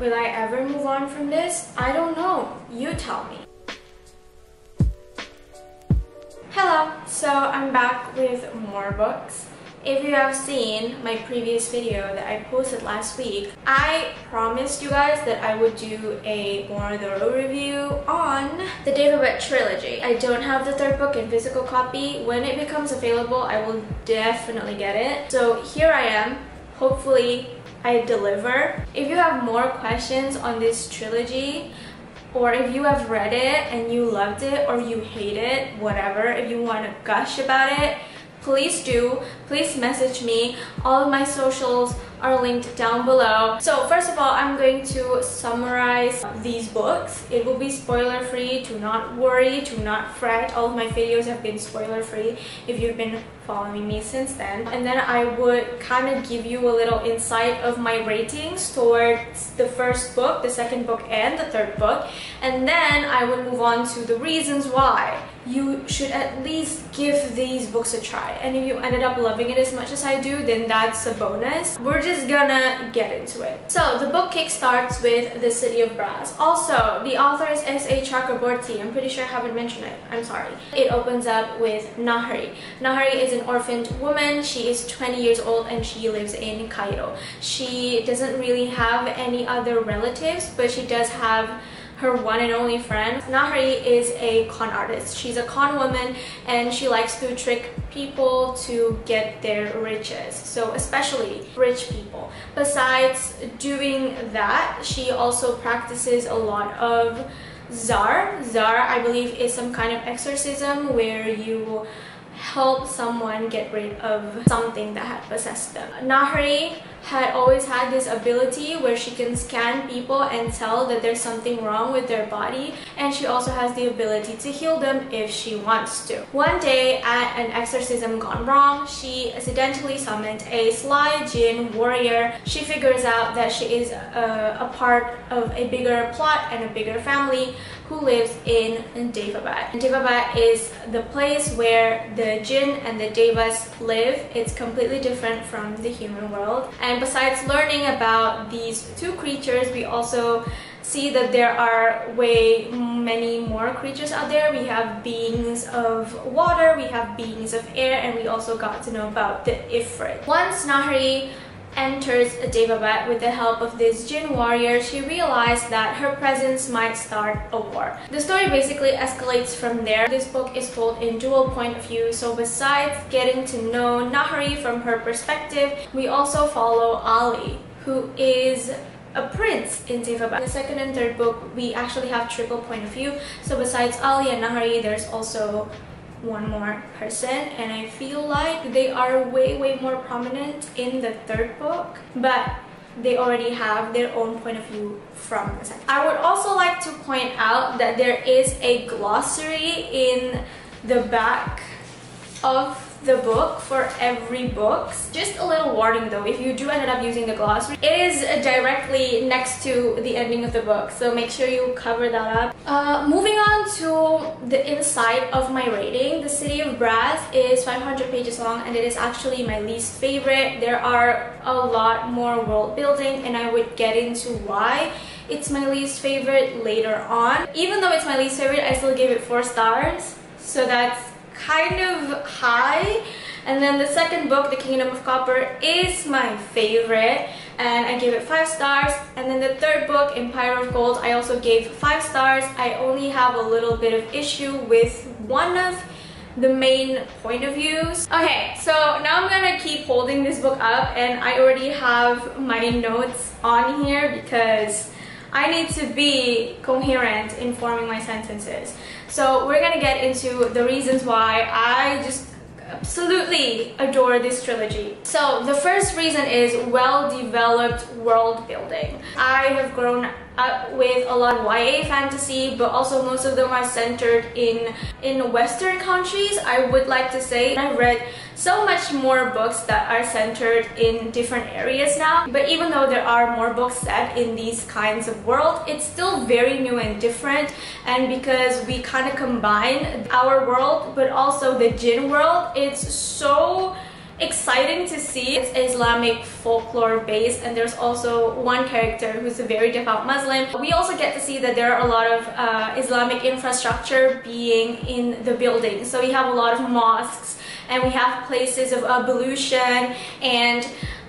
Will I ever move on from this? I don't know. You tell me. Hello, so I'm back with more books. If you have seen my previous video that I posted last week, I promised you guys that I would do a more thorough review on the Dave Abed trilogy. I don't have the third book in physical copy. When it becomes available, I will definitely get it. So here I am. Hopefully I deliver. If you have more questions on this trilogy, or if you have read it and you loved it or you hate it, whatever, if you want to gush about it, please do. Please message me. All of my socials are linked down below. So first of all, I'm going to summarize these books. It will be spoiler free. Do not worry, do not fret. All of my videos have been spoiler free if you've been following me since then. And then I would kind of give you a little insight of my ratings towards the first book, the second book, and the third book. And then I would move on to the reasons why you should at least give these books a try. And if you ended up loving it as much as I do, then that's a bonus. We're just gonna get into it. So the book kickstarts with The City of Brass. Also, the author is S.A. Chakraborty. I'm pretty sure I haven't mentioned it. I'm sorry. It opens up with Nahari. Nahari is an orphaned woman. She is 20 years old and she lives in Cairo. She doesn't really have any other relatives, but she does have her one and only friend. Nahari is a con artist. She's a con woman and she likes to trick people to get their riches. So especially rich people. Besides doing that, she also practices a lot of Zar. Zar, I believe, is some kind of exorcism where you help someone get rid of something that had possessed them. Nahari had always had this ability where she can scan people and tell that there's something wrong with their body, and she also has the ability to heal them if she wants to. One day at an exorcism gone wrong, she accidentally summoned a sly jinn warrior. She figures out that she is a part of a bigger plot and a bigger family who lives in Dave-Abad. Dave-Abad is the place where the jinn and the devas live. It's completely different from the human world. And besides learning about these two creatures, we also see that there are way many more creatures out there. We have beings of water, we have beings of air, and we also got to know about the Ifrit. Once Nahari enters Dave-Abad with the help of this jinn warrior, she realized that her presence might start a war. The story basically escalates from there. This book is told in dual point of view, so besides getting to know Nahari from her perspective, we also follow Ali, who is a prince in Dave-Abad. The second and third book, we actually have triple point of view, so besides Ali and Nahari, there's also one more person, and I feel like they are way more prominent in the third book, but they already have their own point of view from the second. I would also like to point out that there is a glossary in the back of the book for every book. Just a little warning though, if you do end up using the glossary, it is directly next to the ending of the book, so make sure you cover that up. Moving on to the inside of my rating, The City of Brass is 500 pages long and it is actually my least favorite. There are a lot more world building and I would get into why it's my least favorite later on. Even though it's my least favorite, I still gave it 4 stars, so that's kind of high. And then the second book, The Kingdom of Copper, is my favorite and I gave it 5 stars. And then the third book, Empire of Gold, I also gave 5 stars. I only have a little bit of issue with one of the main point of views. Okay, so now I'm gonna keep holding this book up and I already have my notes on here because I need to be coherent in forming my sentences. So we're gonna get into the reasons why I just absolutely adore this trilogy. So the first reason is well-developed world building. I have grown up with a lot of YA fantasy, but also most of them are centered in Western countries, I would like to say. I've read so much more books that are centered in different areas now, but even though there are more books set in these kinds of world, it's still very new and different. And because we kind of combine our world but also the jinn world, it's so exciting to see. It's Islamic folklore based, and there's also one character who's a very devout Muslim. We also get to see that there are a lot of Islamic infrastructure being in the building. So we have a lot of mosques, and we have places of ablution, and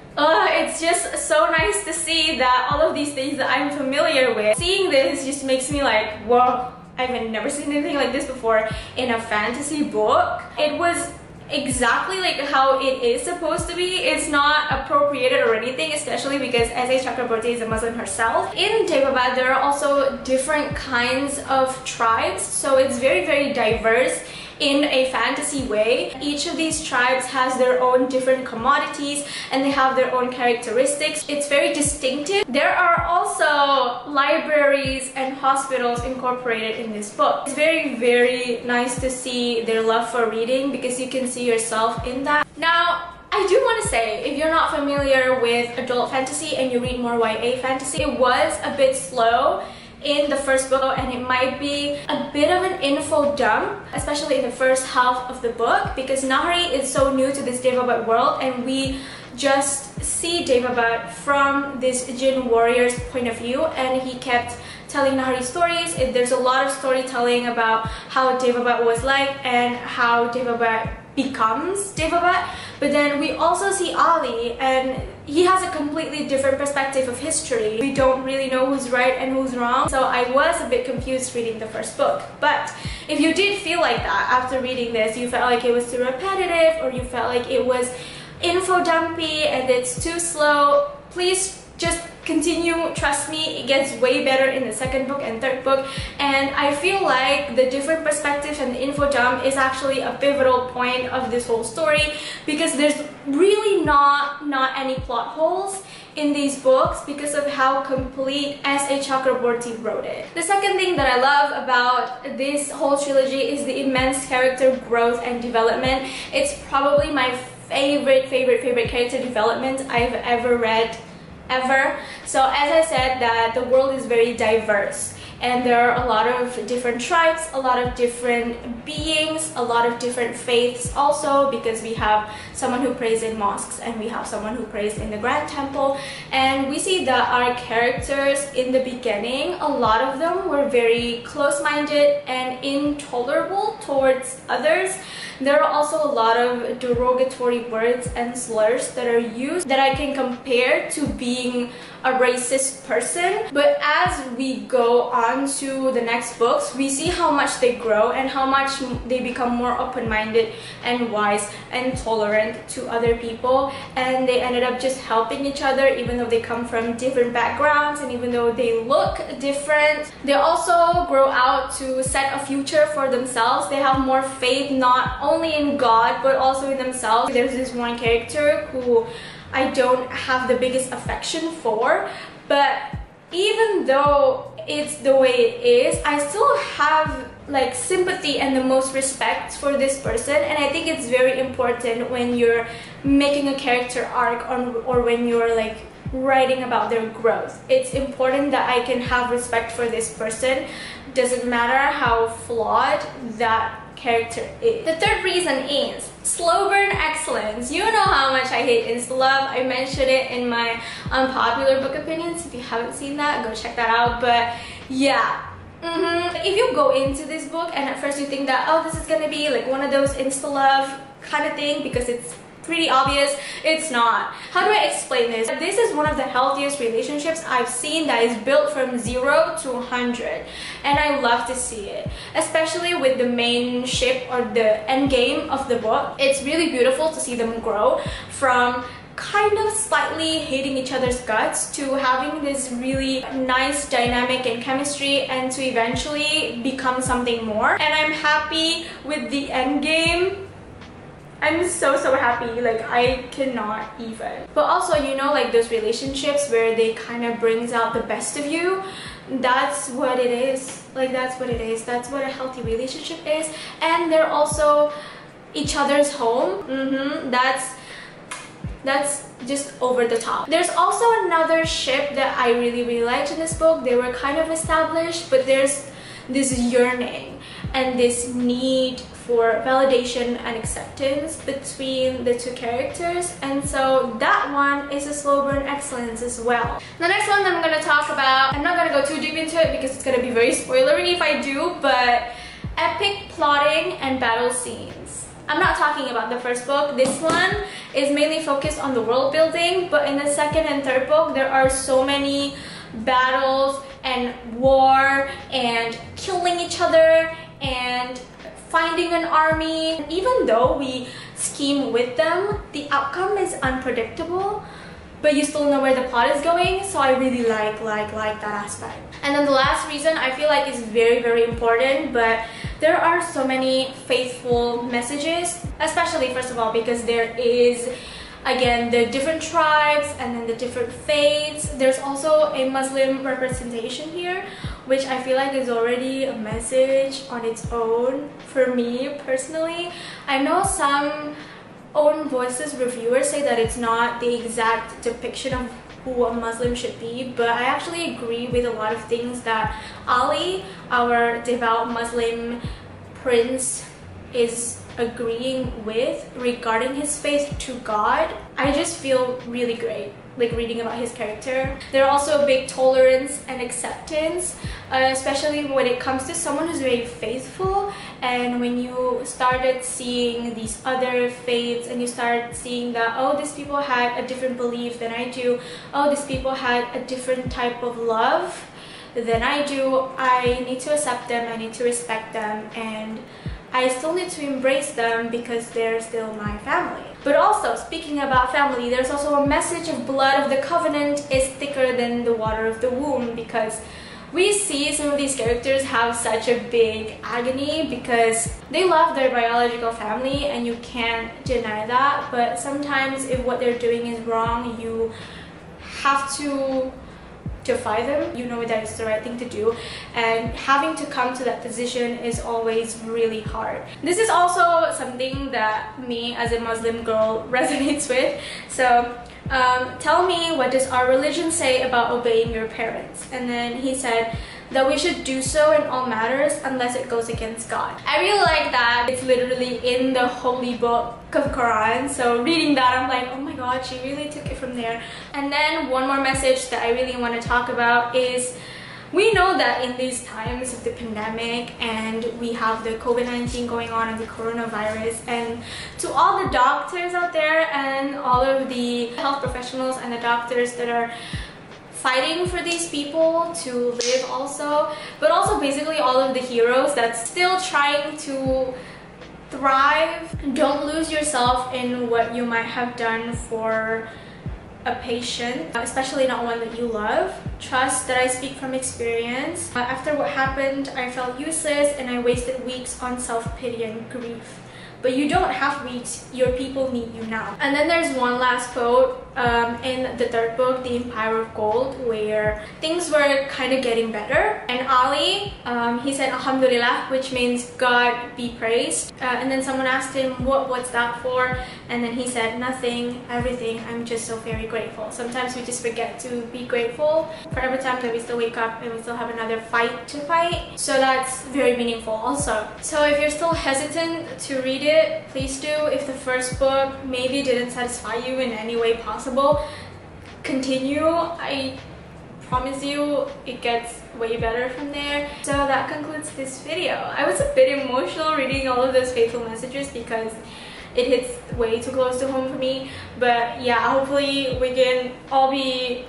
it's just so nice to see that all of these things that I'm familiar with. Seeing this just makes me like, whoa, I've never seen anything like this before in a fantasy book. It was exactly like how it is supposed to be. It's not appropriated or anything, especially because S.A. Chakraborty is a Muslim herself. In Daevabad, there are also different kinds of tribes, so it's very, very diverse in a fantasy way. Each of these tribes has their own different commodities and they have their own characteristics. It's very distinctive. There are also libraries and hospitals incorporated in this book. It's very, very nice to see their love for reading because you can see yourself in that. Now, I do want to say, if you're not familiar with adult fantasy and you read more YA fantasy, it was a bit slow in the first book, and it might be a bit of an info dump, especially in the first half of the book, because Nahari is so new to this Daevabad world, and we just see Daevabad from this Jinn warrior's point of view, and he kept telling Nahari stories. There's a lot of storytelling about how Daevabad was like and how Daevabad becomes Daevabad. But then we also see Ali, and he has a completely different perspective of history. We don't really know who's right and who's wrong, so I was a bit confused reading the first book. But if you did feel like that after reading this, you felt like it was too repetitive, or you felt like it was info dumpy and it's too slow, please just continue. Trust me, it gets way better in the second book and third book, and I feel like the different perspectives and the info dump is actually a pivotal point of this whole story, because there's really not any plot holes in these books because of how complete S.A. Chakraborty wrote it. The second thing that I love about this whole trilogy is the immense character growth and development. It's probably my favorite character development I've ever read ever. So as I said, that the world is very diverse, and there are a lot of different tribes, a lot of different beings, a lot of different faiths also, because we have someone who prays in mosques and we have someone who prays in the Grand Temple. And we see that our characters in the beginning, a lot of them were very close-minded and intolerable towards others. There are also a lot of derogatory words and slurs that are used that I can compare to being a racist person. But as we go on to the next books, we see how much they grow and how much they become more open-minded and wise and tolerant to other people, and they ended up just helping each other even though they come from different backgrounds and even though they look different. They also grow out to set a future for themselves. They have more faith not only in God but also in themselves. There's this one character who I don't have the biggest affection for, but even though it's the way it is, I still have like sympathy and the most respect for this person. And I think it's very important when you're making a character arc or when you're like writing about their growth. It's important that I can have respect for this person. Doesn't matter how flawed that character is. The third reason is slow burn excellence. You know how much I hate insta-love. I mentioned it in my unpopular book opinions. If you haven't seen that, go check that out. But yeah, if you go into this book and at first you think that, oh, this is gonna be like one of those insta-love kind of thing because it's pretty obvious, it's not. How do I explain this? This is one of the healthiest relationships I've seen that is built from 0 to 100, and I love to see it, especially with the main ship or the end game of the book. It's really beautiful to see them grow from kind of slightly hating each other's guts to having this really nice dynamic and chemistry, and to eventually become something more. And I'm happy with the end game. I'm so happy, like I cannot even. But also, you know, like those relationships where they kind of brings out the best of you, that's what it is. Like that's what it is. That's what a healthy relationship is. And they're also each other's home. That's just over the top. There's also another ship that I really liked in this book. They were kind of established, but there's this yearning and this need for validation and acceptance between the two characters, and so that one is a slow burn excellence as well. The next one that I'm going to talk about, I'm not going to go too deep into it because it's going to be very spoilery if I do, but epic plotting and battle scenes. I'm not talking about the first book. This one is mainly focused on the world building, but in the second and third book there are so many battles and war and killing each other and finding an army. Even though we scheme with them, the outcome is unpredictable, but you still know where the plot is going, so I really like that aspect. And then the last reason I feel like is very important, but there are so many faithful messages, especially first of all because there is again the different tribes and then the different faiths. There's also a Muslim representation here, which I feel like is already a message on its own for me personally. I know some Own Voices reviewers say that it's not the exact depiction of who a Muslim should be, but I actually agree with a lot of things that Ali, our devout Muslim prince, is agreeing with regarding his faith to God. I just feel really great like reading about his character. There are also big tolerance and acceptance, especially when it comes to someone who's very faithful. And when you started seeing these other faiths and you start seeing that, oh, these people had a different belief than I do, oh, these people had a different type of love than I do, I need to accept them, I need to respect them, and I still need to embrace them because they're still my family. But also, speaking about family, there's also a message of blood of the covenant is thicker than the water of the womb, because we see some of these characters have such a big agony because they love their biological family and you can't deny that, but sometimes if what they're doing is wrong, you have to defy them. You know that it's the right thing to do, and having to come to that position is always really hard. This is also something that me as a Muslim girl resonates with. So tell me, what does our religion say about obeying your parents? And then he said that we should do so in all matters unless it goes against God. I really like that. It's literally in the holy book of Quran, so reading that I'm like, oh my god, she really took it from there. And then one more message that I really want to talk about is, we know that in these times of the pandemic and we have the COVID-19 going on and the coronavirus, and to all the doctors out there and all of the health professionals and the doctors that are fighting for these people to live also, but also basically all of the heroes that's still trying to thrive. Don't lose yourself in what you might have done for a patient, especially not one that you love. Trust that I speak from experience. After what happened, I felt useless and I wasted weeks on self-pity and grief. But you don't have weeks, your people need you now. And then there's one last quote in the third book, The Empire of Gold, where things were kind of getting better. And Ali, he said Alhamdulillah, which means God be praised. And then someone asked him, what's that for? And then he said, nothing, everything, I'm just so very grateful. Sometimes we just forget to be grateful for every time that we still wake up and we still have another fight to fight. So that's very meaningful also. So if you're still hesitant to read it, please do. If the first book maybe didn't satisfy you in any way possible, continue. I promise you it gets way better from there. So that concludes this video. I was a bit emotional reading all of those faithful messages because it hits way too close to home for me. But yeah, hopefully we can all be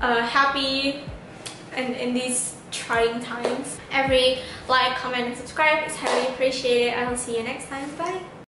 happy and in these trying times. Every like, comment, and subscribe is highly appreciated. I will see you next time. Bye!